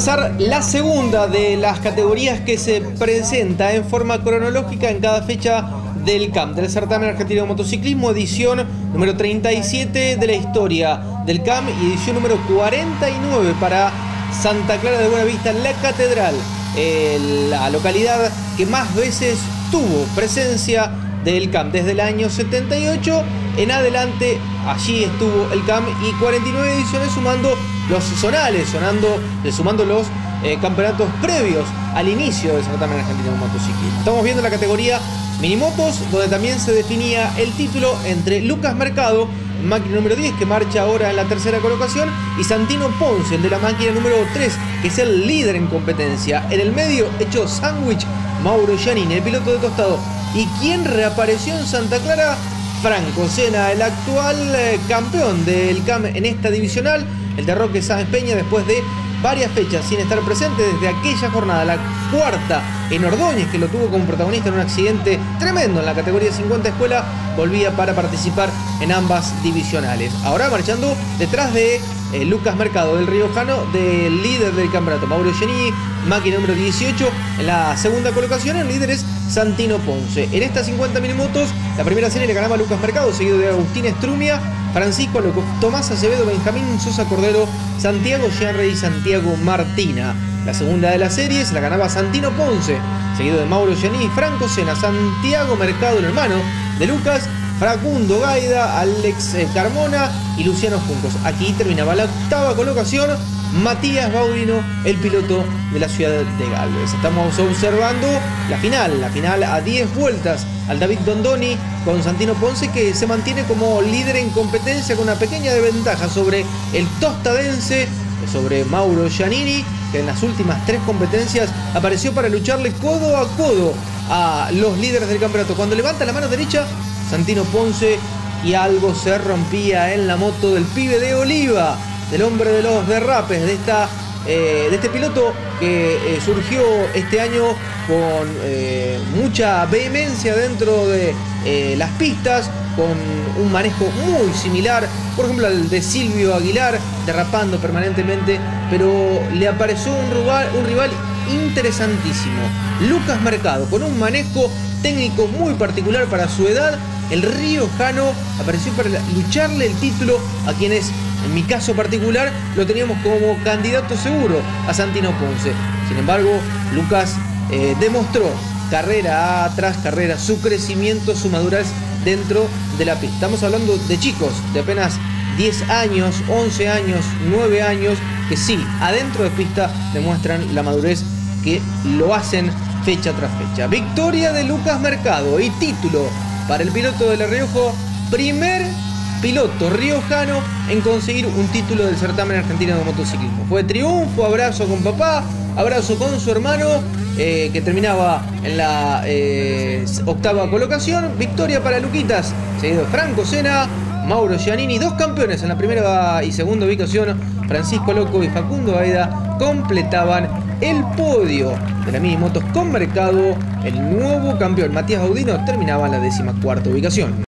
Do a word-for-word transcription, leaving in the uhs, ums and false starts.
repasar la segunda de las categorías que se presenta en forma cronológica en cada fecha del C A M, del Certamen Argentino de Motociclismo, edición número treinta y siete de la historia del C A M y edición número cuarenta y nueve para Santa Clara de Buenavista, la Catedral, eh, la localidad que más veces tuvo presencia del C A M desde el año setenta y ocho en adelante. Allí estuvo el C A M y cuarenta y nueve ediciones sumando los zonales, sonando, sumando los eh, campeonatos previos al inicio del Certamen Argentino de Motociclismo. Estamos viendo la categoría minimotos, donde también se definía el título entre Lucas Mercado, máquina número diez, que marcha ahora en la tercera colocación, y Santino Ponce, el de la máquina número tres, que es el líder en competencia. En el medio, hecho sándwich, Mauro Giannini, el piloto de costado. ¿Y quién reapareció en Santa Clara? Franco Sena, el actual eh, campeón del C A M en esta divisional, el de Roque Sáenz Peña, después de varias fechas sin estar presente desde aquella jornada, la cuarta en Ordóñez, que lo tuvo como protagonista en un accidente tremendo en la categoría cincuenta escuela, volvía para participar en ambas divisionales. Ahora marchando detrás de eh, Lucas Mercado, del riojano, del líder del campeonato, Mauro Giannini, máquina número dieciocho, en la segunda colocación. El líder es Santino Ponce. En estas cincuenta minimotos, la primera serie le ganaba Lucas Mercado, seguido de Agustín Estrumia, Francisco Loco, Tomás Acevedo, Benjamín Sosa Cordero, Santiago Gianrey y Santiago Martina. La segunda de las series la ganaba Santino Ponce, seguido de Mauro Giannini, Franco Sena, Santiago Mercado, el hermano de Lucas, Facundo Gaida, Alex Carmona y Luciano Juncos. Aquí terminaba la octava colocación, Matías Baudino, el piloto de la ciudad de Galvez. Estamos observando la final, la final a diez vueltas al David Dondoni con Santino Ponce, que se mantiene como líder en competencia con una pequeña desventaja sobre el tostadense, sobre Mauro Giannini, que en las últimas tres competencias apareció para lucharle codo a codo a los líderes del campeonato. Cuando levanta la mano derecha, Santino Ponce, y algo se rompía en la moto del pibe de Oliva, del hombre de los derrapes, de, esta, eh, de este piloto que eh, surgió este año con eh, mucha vehemencia dentro de eh, las pistas, con un manejo muy similar, por ejemplo, al de Silvio Aguilar, derrapando permanentemente, pero le apareció un rival, un rival interesantísimo, Lucas Mercado, con un manejo técnico muy particular para su edad. El riojano apareció para lucharle el título a quienes, en mi caso particular, lo teníamos como candidato seguro a Santino Ponce. Sin embargo, Lucas eh, demostró carrera tras carrera su crecimiento, su madurez dentro de la pista. Estamos hablando de chicos de apenas diez años, once años, nueve años, que sí, adentro de pista demuestran la madurez, que lo hacen fecha tras fecha. Victoria de Lucas Mercado y título para el piloto de La Rioja, primer piloto riojano en conseguir un título del Certamen Argentino de Motociclismo. Fue triunfo, abrazo con papá, abrazo con su hermano, eh, que terminaba en la eh, octava colocación. Victoria para Luquitas, seguido de Franco Sena, Mauro Giannini, dos campeones en la primera y segunda ubicación, Francisco Loco y Facundo Gaida, completaban el podio de la Minimotos con Mercado. El nuevo campeón, Matías Baudino, terminaba en la décima cuarta ubicación.